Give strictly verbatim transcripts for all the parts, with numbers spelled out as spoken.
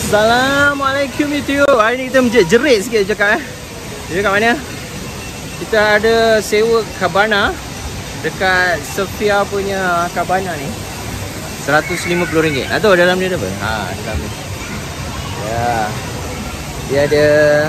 Assalamualaikum YouTube. Hari ni kita menjerit sikit cakap eh. Jadi kat mana? Kita ada sewa cabana dekat Sophia punya cabana ni. seratus lima puluh ringgit. Nak tahu dalam dia ada apa? Ha, dalam ni. Ya. Dia ada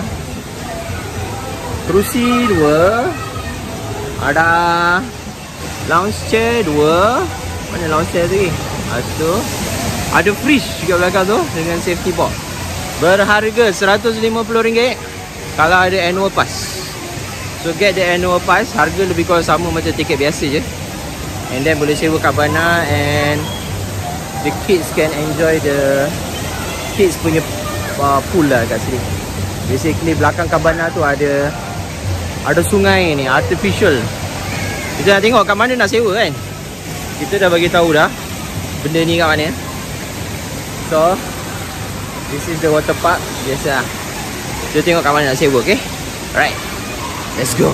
kerusi dua. Ada lounge chair dua. Mana lounge chair tu lagi? Lepas tu ada fridge juga belakang tu dengan safety box. Berharga seratus lima puluh ringgit kalau ada annual pass. So get the annual pass, harga lebih kurang sama macam tiket biasa je. And then boleh sewa cabana and the kids can enjoy the kids punya uh, pool lah kat sini. Basically belakang cabana tu ada ada sungai ni, artificial. Kita nak tengok kat mana nak sewa kan. Kita dah bagi tahu dah benda ni kat mana. So this is the water park. Biasa lah. Kita tengok kat mana nak sewa, okay? Alright, let's go.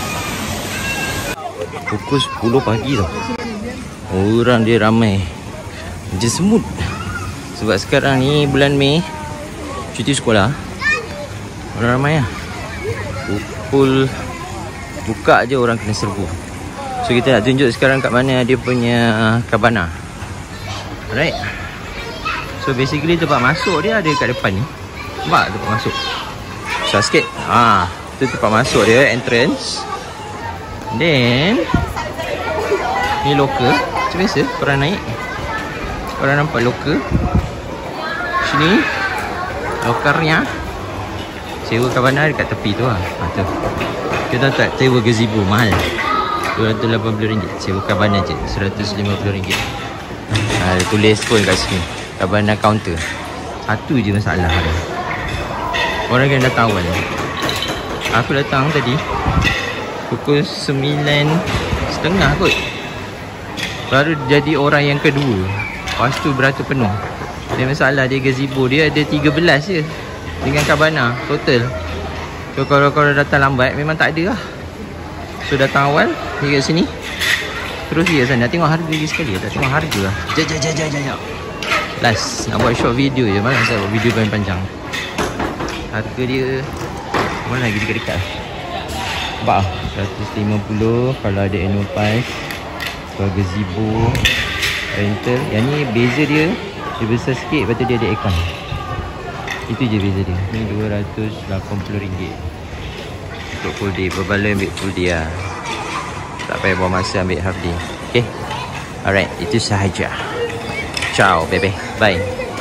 Pukul sepuluh pagi tau. Orang dia ramai macam semut. Sebab sekarang ni bulan Mei, cuti sekolah. Orang ramai lah. Pukul buka je orang kena serbu. So kita nak tunjuk sekarang kat mana dia punya cabana. Alright. So basically tempat masuk dia ada kat depan ni. Nampak tempat masuk? Susah sikit. Ah, tu tempat masuk dia, entrance. Then ni locker. Macam biasa korang naik. Korang nampak locker. Sini lockernya. Sewa cabana dekat tepi tu lah. Ha, tu. Kita tak sewa gazebo mahal. dua ratus lapan puluh ringgit. Sewa cabana je seratus lima puluh ringgit. Ha, tulis pun kat sini. Cabana counter. Satu je masalah dia. Orang yang datang awal. Aku datang tadi pukul sembilan setengah kot. Baru jadi orang yang kedua. Lepas tu beratur penuh. Dia masalah dia gazebo dia ada tiga belas je dengan cabana total. So kalau korang datang lambat memang tak ada lah. So datang awal pergi kat sini. Terus pergi kat sana. Tengok harga lagi sekali. Tak tengok harga lah. Jap jap jap jap jap. Last nak buat short video je. Malas saya buat video paling panjang. Harga dia mana lagi dekat-dekat. Nampak lah seratus lima puluh kalau ada annual pass. Kalau gazebo rental. Yang ni beza dia dia besar sikit. Lepas tu dia ada aircon. Itu je beza dia. Ni dua ratus lapan puluh ringgit untuk full day. Berbala ambil full day lah. Tak payah buang masa ambil half day. Okay. Alright, itu sahaja. Ciao, bye bye. Bye.